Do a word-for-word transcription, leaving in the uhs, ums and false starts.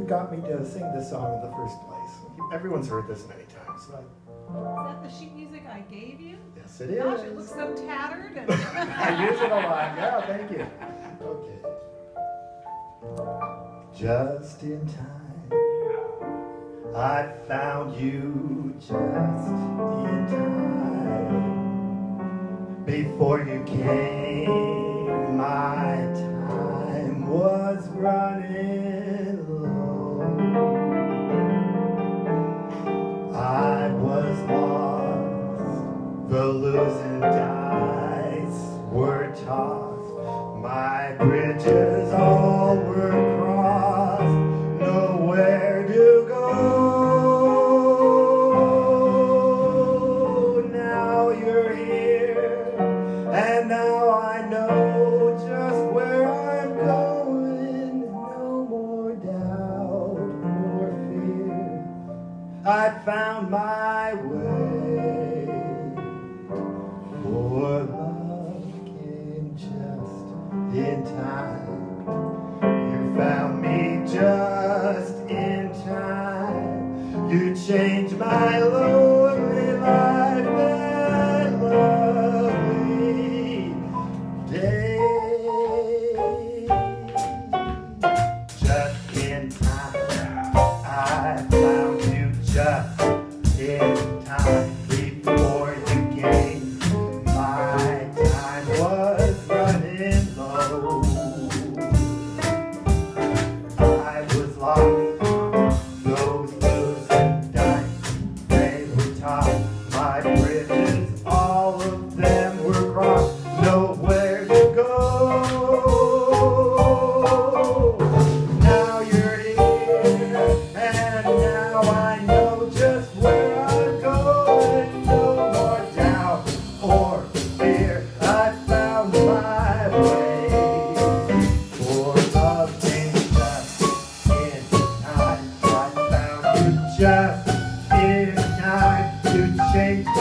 got me to sing this song in the first place. Everyone's heard this many times. So I, Is that the sheet music I gave you? yes, it is. Gosh, it looks so tattered. And I use it a lot. Yeah, thank you. Okay. Just in time, I found you just in time. Before you came, my time was running low. I was lost, the losing dice were tossed, my bridges all were crossed, nowhere to go. Now you're here, and now I know just where I'm going. No more doubt or fear, I found my way. For love came just in time. You found me just in time. You changed my lonely life that lovely day. Just in time, I found you just in time. Before you came, my time was running low. I was lost, those losing dice, they were tossed. My bridges, all of them were crossed, nowhere to go. Now you're here, and now I know just where I'm going. No more doubt or fear, I found my way. For love came just in time. I found you just in time to change